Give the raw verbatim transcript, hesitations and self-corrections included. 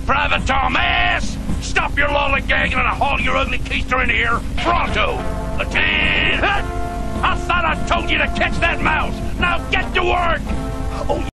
Private Thomas! Stop your lollygagging and haul your ugly keister in here, pronto! Lieutenant! I thought I told you to catch that mouse! Now get to work! Oh,